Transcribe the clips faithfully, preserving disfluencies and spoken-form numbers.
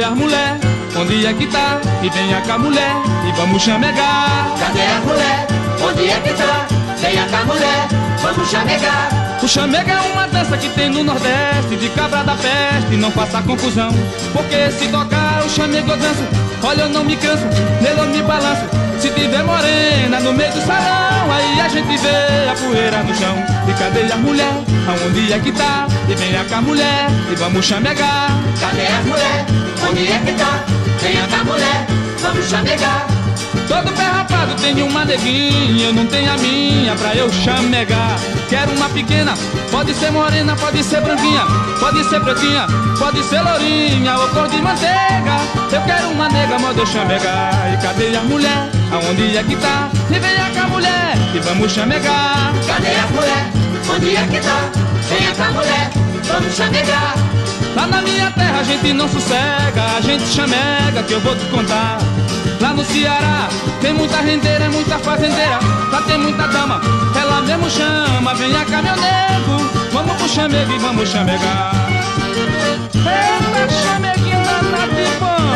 as mulher? Onde é que tá? E venha cá mulher, e vamos chamegar. Cadê as mulher? Onde é que tá? Venha cá mulher, vamos chamegar. O chamega é uma dança que tem no Nordeste, de cabra da peste, não faça confusão. Porque se tocar o chamego eu danço, olha eu não me canso, nele eu me balanço. Se tiver morena no meio do salão, aí a gente vê a poeira no chão. E cadê as mulher? Aonde é que tá? E venha cá mulher, e vamos chamegar. Cadê as mulher? Onde é que tá? Venha cá mulher, vamos chamegar. Todo pé rapado tem uma neguinha, eu não tenho a minha pra eu chamegar. Quero uma pequena, pode ser morena, pode ser branquinha, pode ser pretinha, pode ser lourinha ou cor de manteiga. Eu quero uma nega, modo eu chamegar. E cadê as mulher? Aonde é que tá? E venha cá mulher, e vamos chamegar. Cadê as mulher? Onde é que tá? Venha cá mulher, vamos chamegar. Lá na minha terra a gente não sossega, a gente chamega que eu vou te contar. Lá no Ceará tem muita rendeira, muita fazendeira, lá tem muita dama, ela mesmo chama, venha cá meu nego, vamos pro chamego e vamos chamegar. Eita chameguinho danado de bom.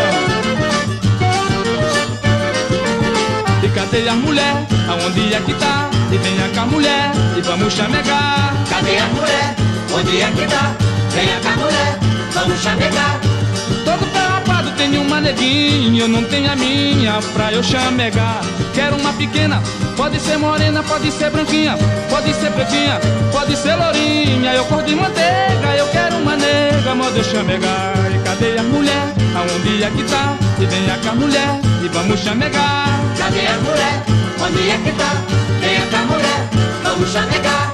E cadê as mulher? Aonde é que tá? E venha cá mulher, e vamos chamegar. Cadê as mulher? Onde é que tá? Venha cá mulher, vamos chamegar. Todo pé rapado tem uma neguinha, eu não tenho a minha pra eu chamegar. Quero uma pequena, pode ser morena, pode ser branquinha, pode ser pretinha, pode ser lourinha, eu cor de manteiga. Eu quero uma nega, modo eu chamegar. E cadê as mulher? Aonde é que tá? E venha cá mulher, e vamos chamegar. Cadê as mulher? Onde é que tá? Venha cá mulher, vamos chamegar.